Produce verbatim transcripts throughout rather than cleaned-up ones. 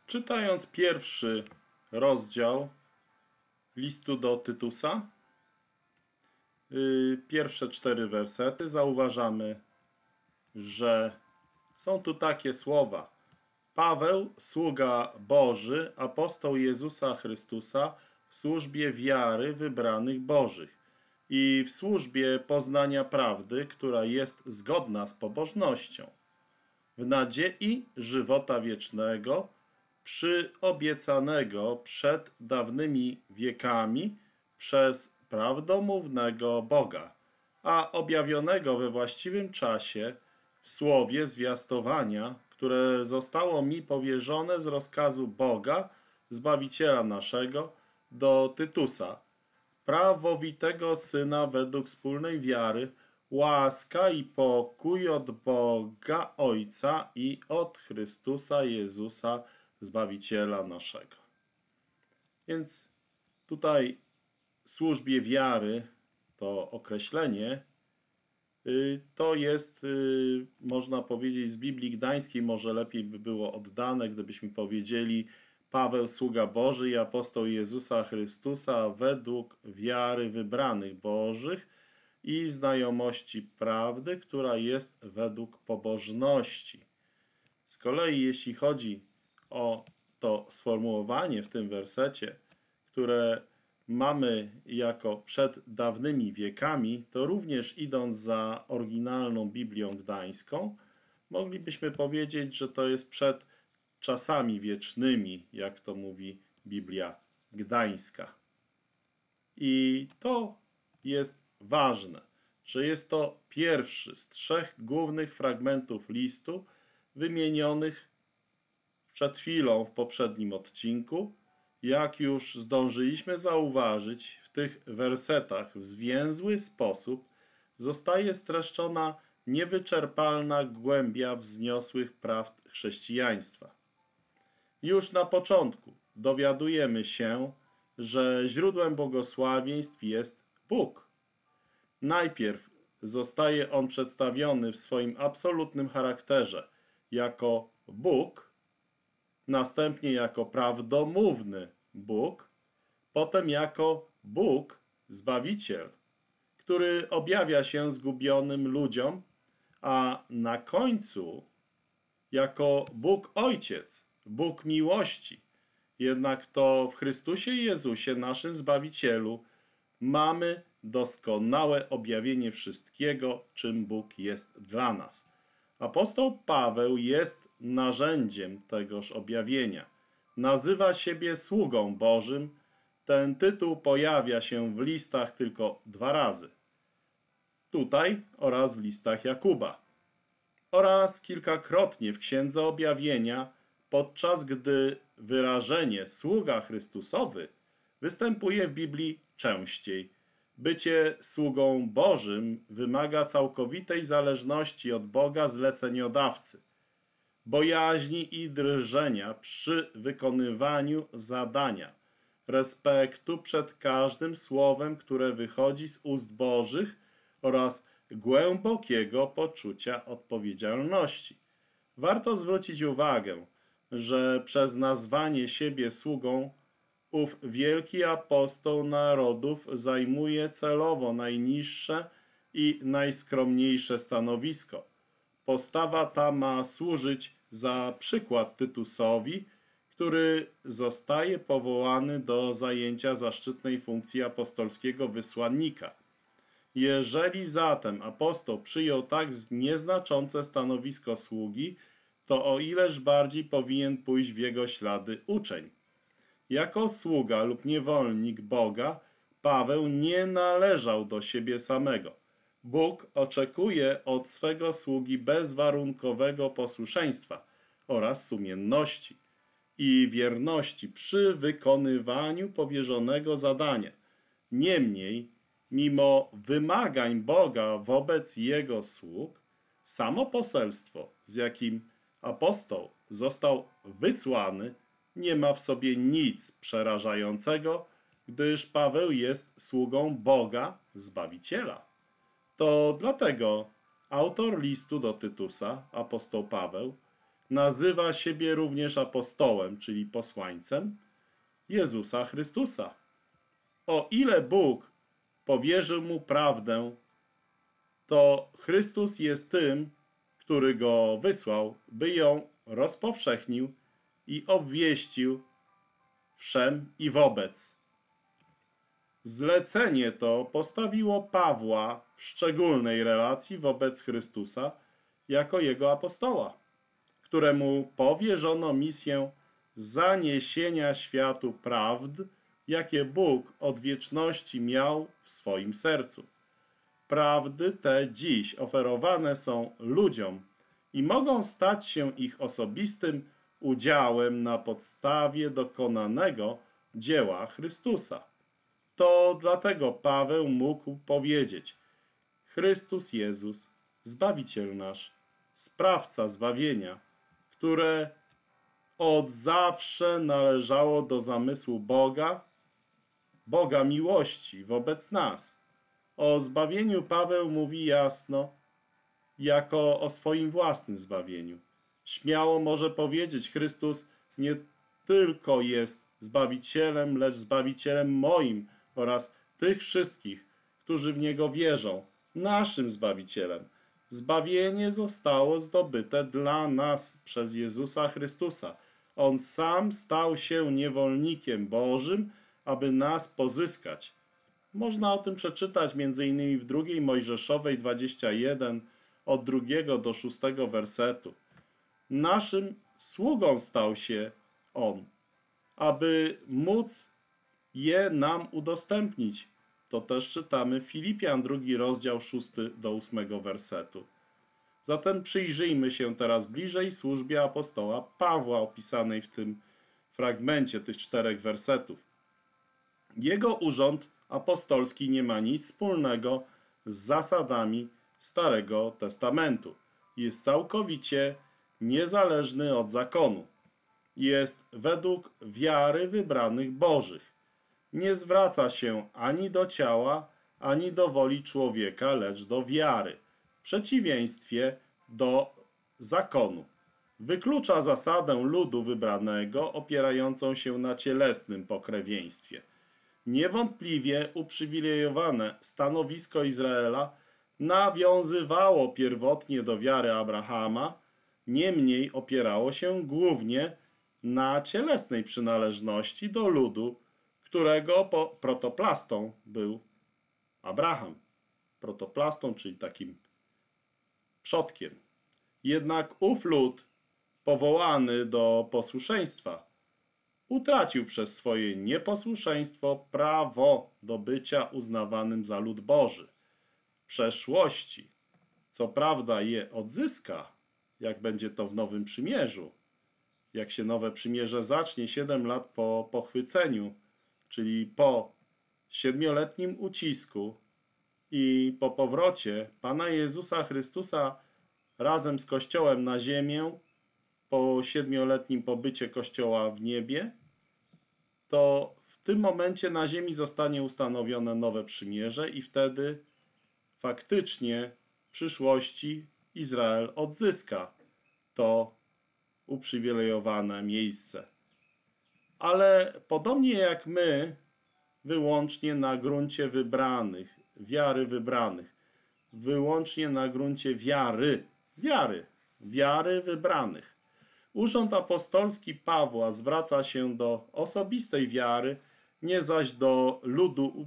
Czytając pierwszy rozdział listu do Tytusa, yy, pierwsze cztery wersety, zauważamy, że są tu takie słowa. Paweł, sługa Boży, apostoł Jezusa Chrystusa, w służbie wiary wybranych Bożych i w służbie poznania prawdy, która jest zgodna z pobożnością, w nadziei żywota wiecznego, przyobiecanego przed dawnymi wiekami przez prawdomównego Boga, a objawionego we właściwym czasie w słowie zwiastowania, które zostało mi powierzone z rozkazu Boga, Zbawiciela naszego, do Tytusa, prawowitego Syna według wspólnej wiary, łaska i pokój od Boga Ojca i od Chrystusa Jezusa, Zbawiciela naszego. Więc tutaj w służbie wiary to określenie to jest, można powiedzieć, z Biblii Gdańskiej, może lepiej by było oddane, gdybyśmy powiedzieli Paweł, sługa Boży i apostoł Jezusa Chrystusa według wiary wybranych Bożych i znajomości prawdy, która jest według pobożności. Z kolei jeśli chodzi o to sformułowanie w tym wersecie, które mamy jako przed dawnymi wiekami, to również idąc za oryginalną Biblią Gdańską, moglibyśmy powiedzieć, że to jest przed czasami wiecznymi, jak to mówi Biblia Gdańska. I to jest ważne, że jest to pierwszy z trzech głównych fragmentów listu wymienionych przed chwilą w poprzednim odcinku. Jak już zdążyliśmy zauważyć, w tych wersetach w zwięzły sposób zostaje streszczona niewyczerpalna głębia wzniosłych prawd chrześcijaństwa. Już na początku dowiadujemy się, że źródłem błogosławieństw jest Bóg. Najpierw zostaje on przedstawiony w swoim absolutnym charakterze jako Bóg, następnie jako prawdomówny Bóg, potem jako Bóg Zbawiciel, który objawia się zgubionym ludziom, a na końcu jako Bóg Ojciec, Bóg miłości. Jednak to w Chrystusie Jezusie, naszym Zbawicielu, mamy doskonałe objawienie wszystkiego, czym Bóg jest dla nas. Apostoł Paweł jest narzędziem tegoż objawienia. Nazywa siebie sługą Bożym. Ten tytuł pojawia się w listach tylko dwa razy. Tutaj oraz w listach Jakuba. Oraz kilkakrotnie w Księdze Objawienia, podczas gdy wyrażenie sługa Chrystusowy występuje w Biblii częściej. Bycie sługą Bożym wymaga całkowitej zależności od Boga zleceniodawcy, bojaźni i drżenia przy wykonywaniu zadania, respektu przed każdym słowem, które wychodzi z ust Bożych oraz głębokiego poczucia odpowiedzialności. Warto zwrócić uwagę, że przez nazwanie siebie sługą ów wielki apostoł narodów zajmuje celowo najniższe i najskromniejsze stanowisko. Postawa ta ma służyć za przykład Tytusowi, który zostaje powołany do zajęcia zaszczytnej funkcji apostolskiego wysłannika. Jeżeli zatem apostoł przyjął tak nieznaczące stanowisko sługi, to o ileż bardziej powinien pójść w jego ślady uczeń. Jako sługa lub niewolnik Boga, Paweł nie należał do siebie samego. Bóg oczekuje od swego sługi bezwarunkowego posłuszeństwa oraz sumienności i wierności przy wykonywaniu powierzonego zadania. Niemniej, mimo wymagań Boga wobec Jego sług, samo poselstwo, z jakim apostoł został wysłany, nie ma w sobie nic przerażającego, gdyż Paweł jest sługą Boga Zbawiciela. To dlatego autor listu do Tytusa, apostoł Paweł, nazywa siebie również apostołem, czyli posłańcem Jezusa Chrystusa. O ile Bóg powierzył mu prawdę, to Chrystus jest tym, który go wysłał, by ją rozpowszechnił i obwieścił wszem i wobec. Zlecenie to postawiło Pawła w szczególnej relacji wobec Chrystusa jako jego apostoła, któremu powierzono misję zaniesienia światu prawd, jakie Bóg od wieczności miał w swoim sercu. Prawdy te dziś oferowane są ludziom i mogą stać się ich osobistym udziałem na podstawie dokonanego dzieła Chrystusa. To dlatego Paweł mógł powiedzieć: Chrystus Jezus, Zbawiciel nasz, Sprawca zbawienia, które od zawsze należało do zamysłu Boga, Boga miłości wobec nas. O zbawieniu Paweł mówi jasno, jako o swoim własnym zbawieniu. Śmiało może powiedzieć: Chrystus nie tylko jest Zbawicielem, lecz Zbawicielem moim oraz tych wszystkich, którzy w Niego wierzą, naszym Zbawicielem. Zbawienie zostało zdobyte dla nas przez Jezusa Chrystusa. On sam stał się niewolnikiem Bożym, aby nas pozyskać. Można o tym przeczytać między innymi w drugiej Mojżeszowej dwadzieścia jeden, od drugiego do szóstego wersetu. Naszym sługą stał się On, aby móc je nam udostępnić. To też czytamy w Filipian, drugi rozdział, szósty do ósmego wersetu. Zatem przyjrzyjmy się teraz bliżej służbie apostoła Pawła opisanej w tym fragmencie tych czterech wersetów. Jego urząd apostolski nie ma nic wspólnego z zasadami Starego Testamentu. Jest całkowicie niezależny od zakonu. Jest według wiary wybranych Bożych. Nie zwraca się ani do ciała, ani do woli człowieka, lecz do wiary, w przeciwieństwie do zakonu. Wyklucza zasadę ludu wybranego opierającą się na cielesnym pokrewieństwie. Niewątpliwie uprzywilejowane stanowisko Izraela nawiązywało pierwotnie do wiary Abrahama, niemniej opierało się głównie na cielesnej przynależności do ludu, którego protoplastą był Abraham. Protoplastą, czyli takim przodkiem. Jednak ów lud, powołany do posłuszeństwa, utracił przez swoje nieposłuszeństwo prawo do bycia uznawanym za lud Boży. W przeszłości, co prawda, je odzyska, jak będzie to w Nowym Przymierzu. Jak się Nowe Przymierze zacznie siedem lat po pochwyceniu, czyli po siedmioletnim ucisku i po powrocie Pana Jezusa Chrystusa razem z Kościołem na ziemię, po siedmioletnim pobycie Kościoła w niebie, to w tym momencie na ziemi zostanie ustanowione nowe przymierze i wtedy faktycznie w przyszłości Izrael odzyska to uprzywilejowane miejsce. Ale podobnie jak my, wyłącznie na gruncie wybranych, wiary wybranych, wyłącznie na gruncie wiary, wiary, wiary wybranych. Urząd apostolski Pawła zwraca się do osobistej wiary, nie zaś do ludu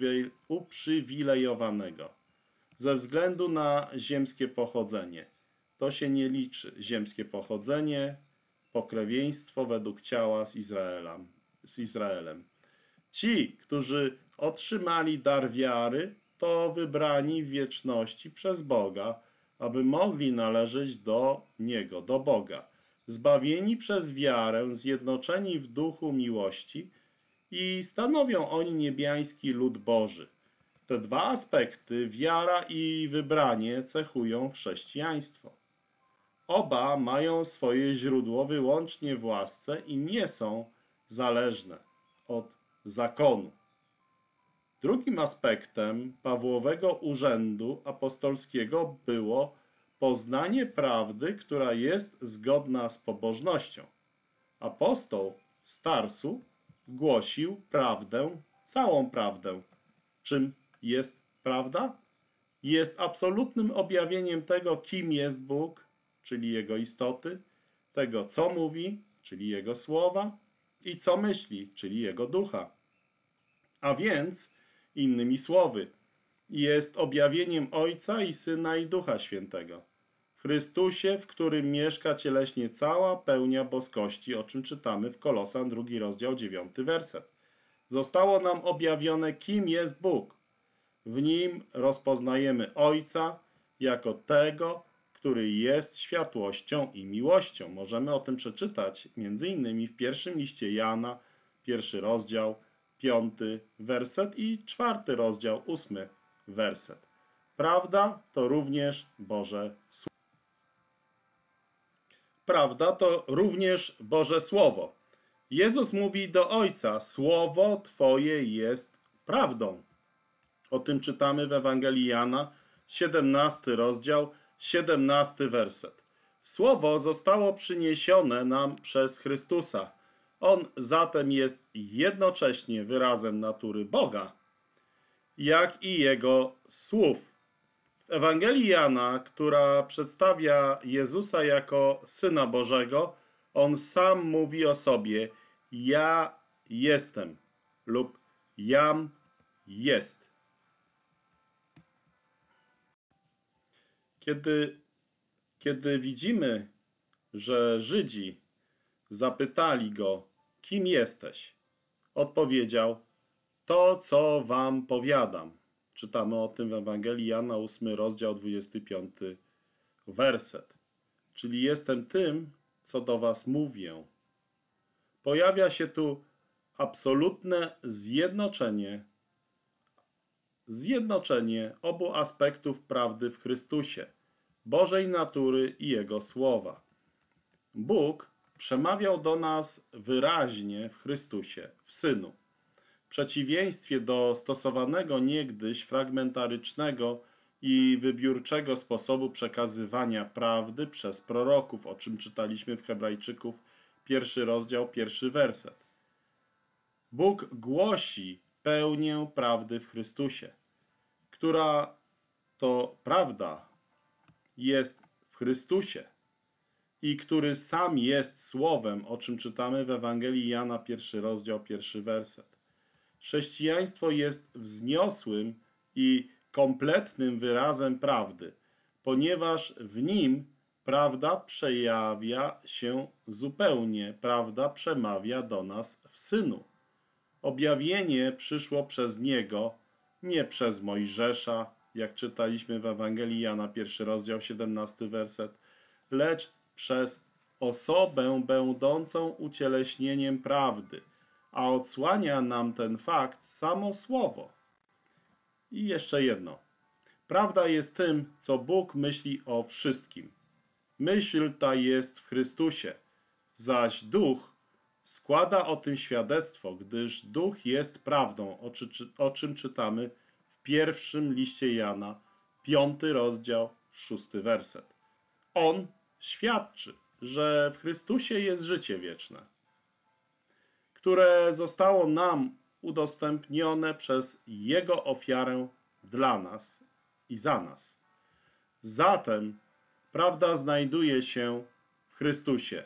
uprzywilejowanego. Ze względu na ziemskie pochodzenie. To się nie liczy. Ziemskie pochodzenie, pokrewieństwo według ciała z Izraelem. Z Izraelem. Ci, którzy otrzymali dar wiary, to wybrani w wieczności przez Boga, aby mogli należeć do Niego, do Boga. Zbawieni przez wiarę, zjednoczeni w duchu miłości i stanowią oni niebiański lud Boży. Te dwa aspekty, wiara i wybranie, cechują chrześcijaństwo. Oba mają swoje źródło wyłącznie w łasce i nie są zależne od zakonu. Drugim aspektem Pawłowego urzędu apostolskiego było poznanie prawdy, która jest zgodna z pobożnością. Apostoł z Tarsu głosił prawdę, całą prawdę. Czym jest prawda? Jest absolutnym objawieniem tego, kim jest Bóg, czyli Jego istoty, tego, co mówi, czyli Jego słowa, i co myśli, czyli Jego ducha. A więc, innymi słowy, jest objawieniem Ojca i Syna i Ducha Świętego. W Chrystusie, w którym mieszka cieleśnie cała pełnia boskości, o czym czytamy w Kolosan, drugi rozdział, dziewiąty werset. Zostało nam objawione, kim jest Bóg. W Nim rozpoznajemy Ojca jako tego, który jest światłością i miłością. Możemy o tym przeczytać między innymi w pierwszym liście Jana, pierwszy rozdział, piąty werset i czwarty rozdział, ósmy werset. Prawda to również Boże Słowo. Prawda to również Boże Słowo. Jezus mówi do Ojca: Słowo Twoje jest prawdą. O tym czytamy w Ewangelii Jana, siedemnasty rozdział, siedemnasty werset. Słowo zostało przyniesione nam przez Chrystusa. On zatem jest jednocześnie wyrazem natury Boga, jak i Jego słów. W Ewangelii Jana, która przedstawia Jezusa jako Syna Bożego, On sam mówi o sobie: ja jestem lub jam jest. Kiedy, kiedy widzimy, że Żydzi zapytali Go: kim jesteś? Odpowiedział: to, co wam powiadam. Czytamy o tym w Ewangelii Jana, ósmy rozdział, dwudziesty piąty werset. Czyli jestem tym, co do was mówię. Pojawia się tu absolutne zjednoczenie, zjednoczenie obu aspektów prawdy w Chrystusie, Bożej natury i Jego słowa. Bóg przemawiał do nas wyraźnie w Chrystusie, w Synu. W przeciwieństwie do stosowanego niegdyś fragmentarycznego i wybiórczego sposobu przekazywania prawdy przez proroków, o czym czytaliśmy w Hebrajczyków, pierwszy rozdział, pierwszy werset. Bóg głosi pełnię prawdy w Chrystusie, która to prawda jest w Chrystusie i który sam jest Słowem, o czym czytamy w Ewangelii Jana, pierwszy rozdział, pierwszy werset. Chrześcijaństwo jest wzniosłym i kompletnym wyrazem prawdy, ponieważ w nim prawda przejawia się zupełnie, prawda przemawia do nas w Synu. Objawienie przyszło przez Niego, nie przez Mojżesza, jak czytaliśmy w Ewangelii Jana, pierwszy rozdział, siedemnasty werset, lecz przez osobę będącą ucieleśnieniem prawdy, a odsłania nam ten fakt samo Słowo. I jeszcze jedno. Prawda jest tym, co Bóg myśli o wszystkim. Myśl ta jest w Chrystusie, zaś Duch składa o tym świadectwo, gdyż Duch jest prawdą, o, czy, o czym czytamy w pierwszym liście Jana, piąty rozdział, szósty werset. On świadczy, że w Chrystusie jest życie wieczne, które zostało nam udostępnione przez Jego ofiarę dla nas i za nas. Zatem prawda znajduje się w Chrystusie.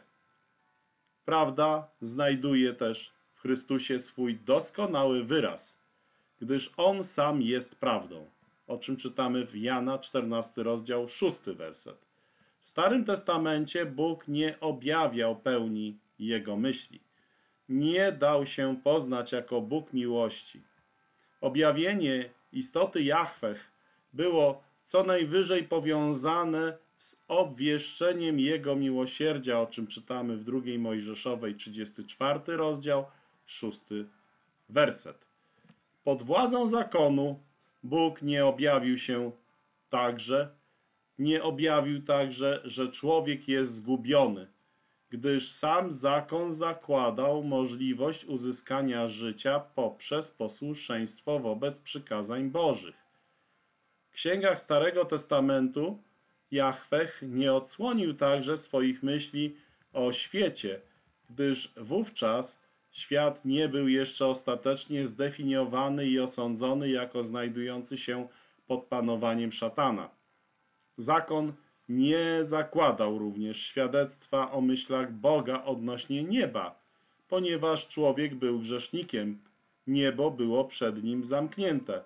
Prawda znajduje też w Chrystusie swój doskonały wyraz, gdyż On sam jest prawdą, o czym czytamy w Jana, czternasty rozdział, szósty werset. W Starym Testamencie Bóg nie objawiał pełni Jego myśli. Nie dał się poznać jako Bóg miłości. Objawienie istoty Jahweh było co najwyżej powiązane z obwieszczeniem Jego miłosierdzia, o czym czytamy w drugiej Mojżeszowej, trzydziesty czwarty rozdział, szósty werset. Pod władzą zakonu Bóg nie objawił się także, nie objawił także, że człowiek jest zgubiony, gdyż sam zakon zakładał możliwość uzyskania życia poprzez posłuszeństwo wobec przykazań Bożych. W księgach Starego Testamentu Jahweh nie odsłonił także swoich myśli o świecie, gdyż wówczas świat nie był jeszcze ostatecznie zdefiniowany i osądzony jako znajdujący się pod panowaniem szatana. Zakon nie zakładał również świadectwa o myślach Boga odnośnie nieba, ponieważ człowiek był grzesznikiem, niebo było przed nim zamknięte,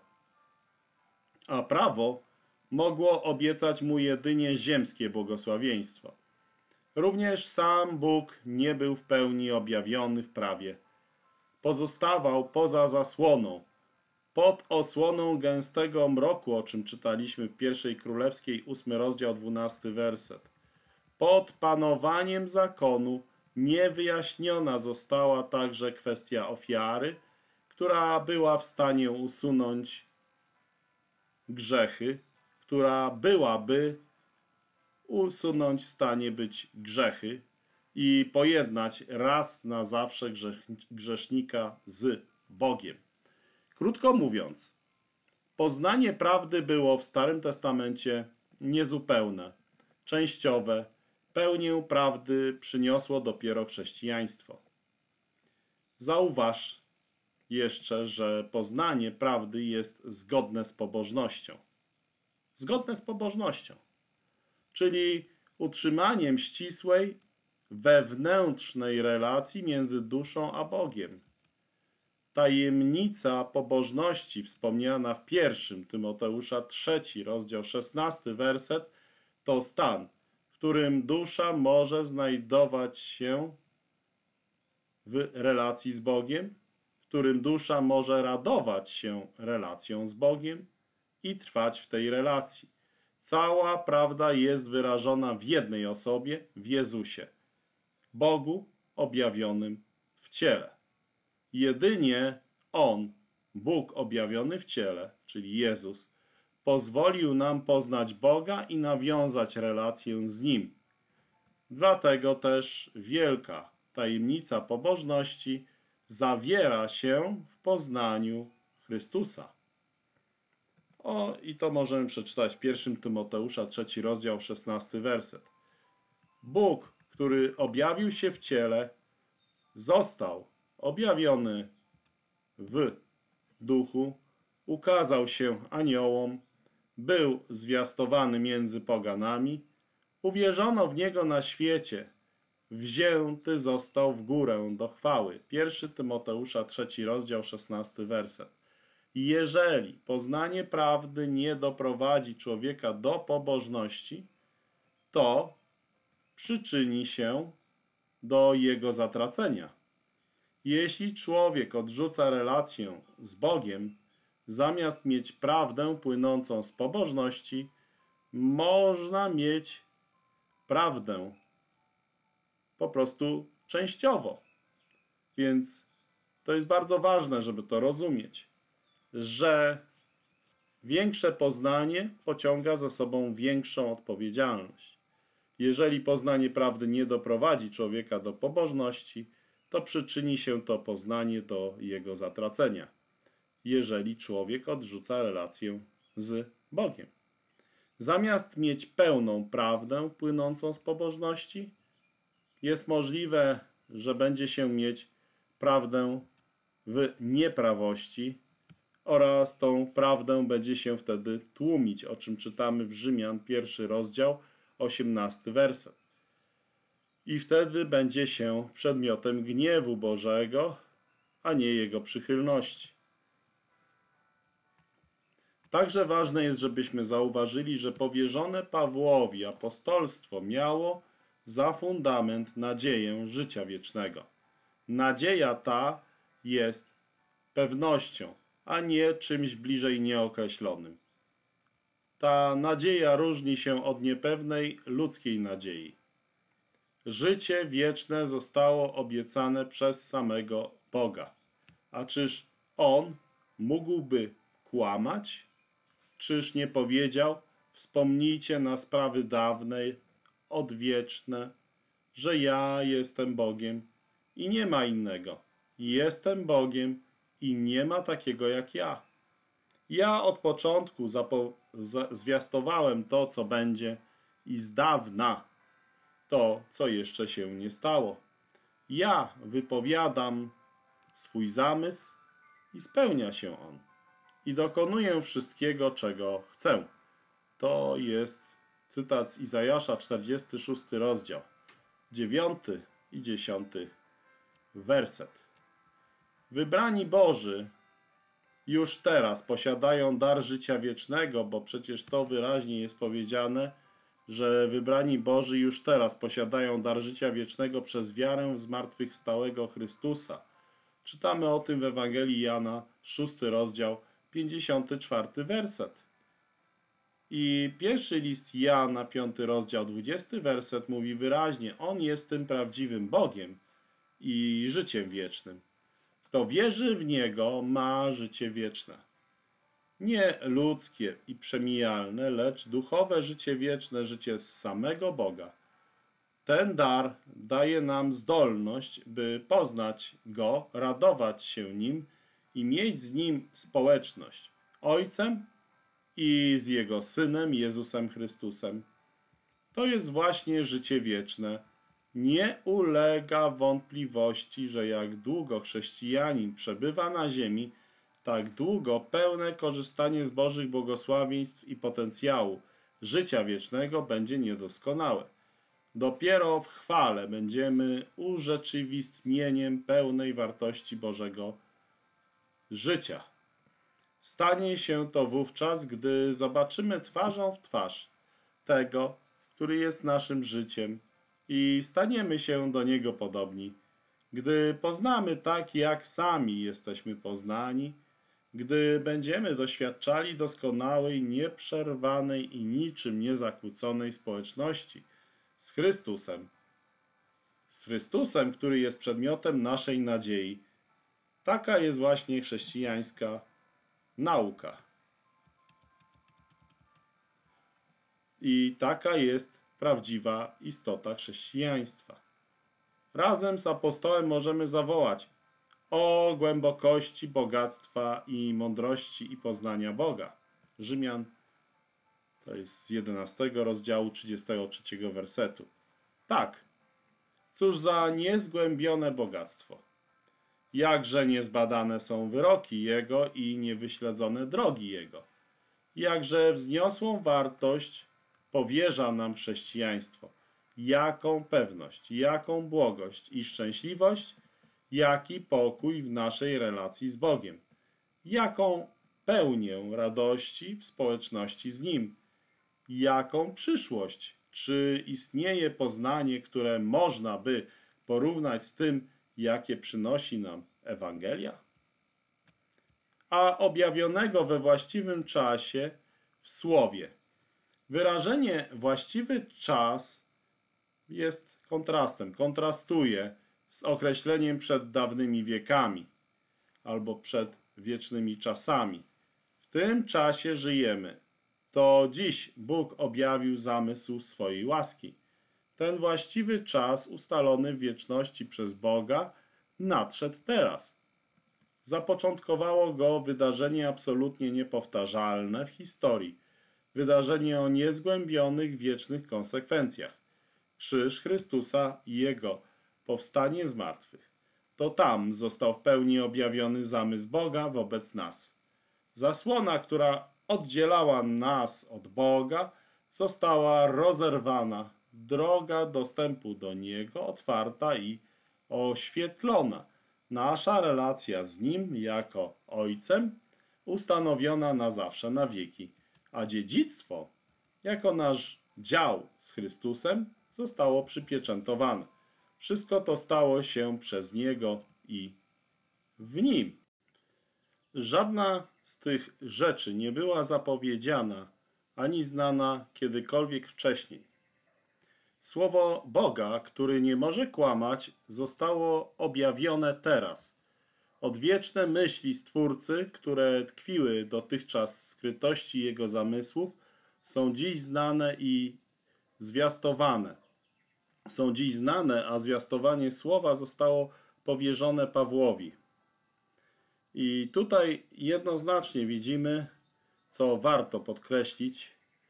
a prawo mogło obiecać mu jedynie ziemskie błogosławieństwo. Również sam Bóg nie był w pełni objawiony w prawie. Pozostawał poza zasłoną, pod osłoną gęstego mroku, o czym czytaliśmy w pierwszej Królewskiej, ósmy rozdział, dwunasty werset. Pod panowaniem zakonu niewyjaśniona została także kwestia ofiary, która była w stanie usunąć grzechy, która byłaby usunąć w stanie być grzechy i pojednać raz na zawsze grzesznika z Bogiem. Krótko mówiąc, poznanie prawdy było w Starym Testamencie niezupełne, częściowe, pełnię prawdy przyniosło dopiero chrześcijaństwo. Zauważ jeszcze, że poznanie prawdy jest zgodne z pobożnością. Zgodne z pobożnością, czyli utrzymaniem ścisłej, wewnętrznej relacji między duszą a Bogiem. Tajemnica pobożności wspomniana w pierwszym Tymoteusza trzeci, rozdział szesnasty werset, to stan, w którym dusza może znajdować się w relacji z Bogiem, w którym dusza może radować się relacją z Bogiem i trwać w tej relacji. Cała prawda jest wyrażona w jednej osobie, w Jezusie, Bogu objawionym w ciele. Jedynie On, Bóg objawiony w ciele, czyli Jezus, pozwolił nam poznać Boga i nawiązać relację z Nim. Dlatego też wielka tajemnica pobożności zawiera się w poznaniu Chrystusa. O, i to możemy przeczytać w pierwszym Tymoteusza trzeci rozdział, szesnasty werset. Bóg, który objawił się w ciele, został objawiony w duchu, ukazał się aniołom, był zwiastowany między poganami, uwierzono w Niego na świecie, wzięty został w górę do chwały. pierwszy Tymoteusza trzeci rozdział, szesnasty werset. Jeżeli poznanie prawdy nie doprowadzi człowieka do pobożności, to przyczyni się do jego zatracenia. Jeśli człowiek odrzuca relację z Bogiem, zamiast mieć prawdę płynącą z pobożności, można mieć prawdę po prostu częściowo. Więc to jest bardzo ważne, żeby to rozumieć, że większe poznanie pociąga za sobą większą odpowiedzialność. Jeżeli poznanie prawdy nie doprowadzi człowieka do pobożności, to przyczyni się to poznanie do jego zatracenia, jeżeli człowiek odrzuca relację z Bogiem. Zamiast mieć pełną prawdę płynącą z pobożności, jest możliwe, że będzie się mieć prawdę w nieprawości oraz tą prawdę będzie się wtedy tłumić, o czym czytamy w Rzymian, pierwszy rozdział, osiemnasty werset. I wtedy będzie się przedmiotem gniewu Bożego, a nie Jego przychylności. Także ważne jest, żebyśmy zauważyli, że powierzone Pawłowi apostolstwo miało za fundament nadzieję życia wiecznego. Nadzieja ta jest pewnością, a nie czymś bliżej nieokreślonym. Ta nadzieja różni się od niepewnej ludzkiej nadziei. Życie wieczne zostało obiecane przez samego Boga. A czyż On mógłby kłamać? Czyż nie powiedział: wspomnijcie na sprawy dawne, odwieczne, że ja jestem Bogiem i nie ma innego. Jestem Bogiem i nie ma takiego jak ja. Ja od początku zwiastowałem to, co będzie i z dawna to, co jeszcze się nie stało. Ja wypowiadam swój zamysł i spełnia się on. I dokonuję wszystkiego, czego chcę. To jest cytat z Izajasza, czterdziesty szósty rozdział, dziewiąty i dziesiąty werset. Wybrani Boży już teraz posiadają dar życia wiecznego, bo przecież to wyraźnie jest powiedziane, że wybrani Boży już teraz posiadają dar życia wiecznego przez wiarę w zmartwychwstałego Chrystusa. Czytamy o tym w Ewangelii Jana, szósty rozdział, pięćdziesiąty czwarty werset. I pierwszy list Jana, piąty rozdział, dwudziesty werset mówi wyraźnie: On jest tym prawdziwym Bogiem i życiem wiecznym. Kto wierzy w Niego, ma życie wieczne. Nie ludzkie i przemijalne, lecz duchowe życie wieczne, życie z samego Boga. Ten dar daje nam zdolność, by poznać Go, radować się Nim i mieć z Nim społeczność, Ojcem i z Jego Synem, Jezusem Chrystusem. To jest właśnie życie wieczne. Nie ulega wątpliwości, że jak długo chrześcijanin przebywa na ziemi, tak długo pełne korzystanie z Bożych błogosławieństw i potencjału życia wiecznego będzie niedoskonałe. Dopiero w chwale będziemy urzeczywistnieniem pełnej wartości Bożego życia. Stanie się to wówczas, gdy zobaczymy twarzą w twarz tego, który jest naszym życiem i staniemy się do Niego podobni. Gdy poznamy tak, jak sami jesteśmy poznani, gdy będziemy doświadczali doskonałej, nieprzerwanej i niczym niezakłóconej społeczności z Chrystusem. Z Chrystusem, który jest przedmiotem naszej nadziei. Taka jest właśnie chrześcijańska nauka. I taka jest prawdziwa istota chrześcijaństwa. Razem z apostołem możemy zawołać: o głębokości bogactwa i mądrości i poznania Boga. Rzymian, to jest z jedenastego rozdziału, trzydziestego trzeciego wersetu. Tak, cóż za niezgłębione bogactwo. Jakże niezbadane są wyroki Jego i niewyśledzone drogi Jego. Jakże wzniosłą wartość powierza nam chrześcijaństwo. Jaką pewność, jaką błogość i szczęśliwość, jaki pokój w naszej relacji z Bogiem. Jaką pełnię radości w społeczności z Nim. Jaką przyszłość. Czy istnieje poznanie, które można by porównać z tym, jakie przynosi nam Ewangelia? A objawionego we właściwym czasie w Słowie. Wyrażenie właściwy czas jest kontrastem, kontrastuje z określeniem przed dawnymi wiekami albo przed wiecznymi czasami. W tym czasie żyjemy. To dziś Bóg objawił zamysł swojej łaski. Ten właściwy czas ustalony w wieczności przez Boga nadszedł teraz. Zapoczątkowało go wydarzenie absolutnie niepowtarzalne w historii. Wydarzenie o niezgłębionych, wiecznych konsekwencjach. Krzyż Chrystusa i Jego powstanie z martwych. To tam został w pełni objawiony zamysł Boga wobec nas. Zasłona, która oddzielała nas od Boga, została rozerwana. Droga dostępu do Niego otwarta i oświetlona. Nasza relacja z Nim jako Ojcem ustanowiona na zawsze, na wieki. A dziedzictwo jako nasz dział z Chrystusem zostało przypieczętowane. Wszystko to stało się przez Niego i w Nim. Żadna z tych rzeczy nie była zapowiedziana ani znana kiedykolwiek wcześniej. Słowo Boga, który nie może kłamać, zostało objawione teraz. Odwieczne myśli Stwórcy, które tkwiły dotychczas w skrytości Jego zamysłów, są dziś znane i zwiastowane. Są dziś znane, a zwiastowanie Słowa zostało powierzone Pawłowi. I tutaj jednoznacznie widzimy, co warto podkreślić,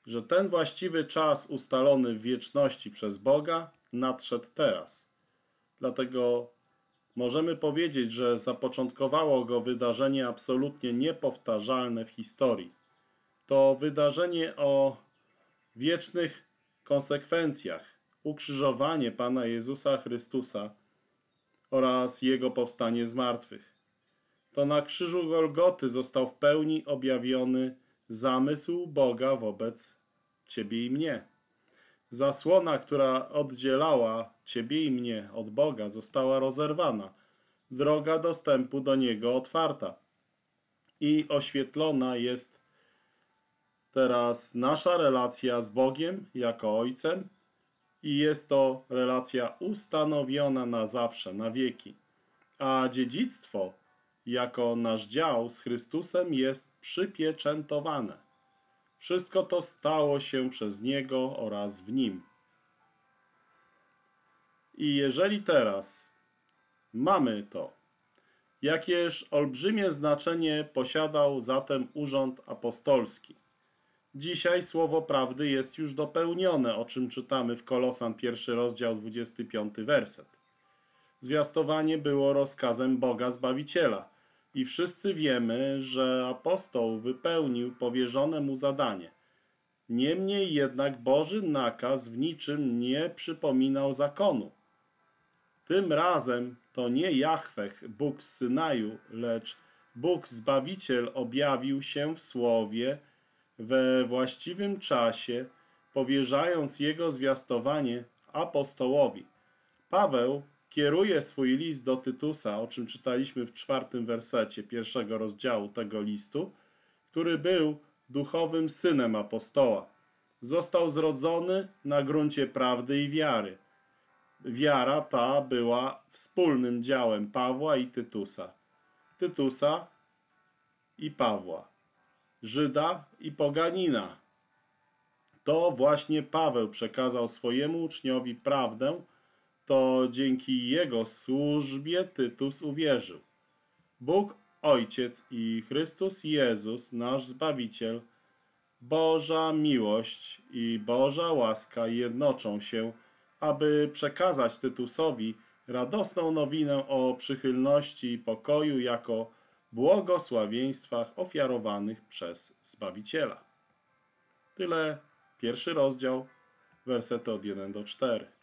że ten właściwy czas ustalony w wieczności przez Boga nadszedł teraz. Dlatego możemy powiedzieć, że zapoczątkowało go wydarzenie absolutnie niepowtarzalne w historii. To wydarzenie o wiecznych konsekwencjach, ukrzyżowanie Pana Jezusa Chrystusa oraz Jego powstanie z martwych. To na krzyżu Golgoty został w pełni objawiony zamysł Boga wobec Ciebie i mnie. Zasłona, która oddzielała Ciebie i mnie od Boga, została rozerwana. Droga dostępu do Niego otwarta. I oświetlona jest teraz nasza relacja z Bogiem jako Ojcem i jest to relacja ustanowiona na zawsze, na wieki. A dziedzictwo jako nasz dział z Chrystusem jest przypieczętowane. Wszystko to stało się przez Niego oraz w Nim. I jeżeli teraz mamy to, jakież olbrzymie znaczenie posiadał zatem urząd apostolski. Dzisiaj słowo prawdy jest już dopełnione, o czym czytamy w Kolosan pierwszy rozdział, dwudziesty piąty werset. Zwiastowanie było rozkazem Boga Zbawiciela i wszyscy wiemy, że apostoł wypełnił powierzone mu zadanie. Niemniej jednak Boży nakaz w niczym nie przypominał zakonu. Tym razem to nie Jahweh, Bóg z Synaju, lecz Bóg Zbawiciel objawił się w Słowie we właściwym czasie, powierzając jego zwiastowanie apostołowi. Paweł kieruje swój list do Tytusa, o czym czytaliśmy w czwartym wersecie pierwszego rozdziału tego listu, który był duchowym synem apostoła. Został zrodzony na gruncie prawdy i wiary. Wiara ta była wspólnym działem Pawła i Tytusa. Tytusa i Pawła. Żyda i poganina. To właśnie Paweł przekazał swojemu uczniowi prawdę, to dzięki jego służbie Tytus uwierzył. Bóg Ojciec i Chrystus Jezus, nasz Zbawiciel, Boża miłość i Boża łaska jednoczą się, aby przekazać Tytusowi radosną nowinę o przychylności i pokoju jako błogosławieństwach ofiarowanych przez Zbawiciela. Tyle pierwszy rozdział, wersety od pierwszego do czwartego.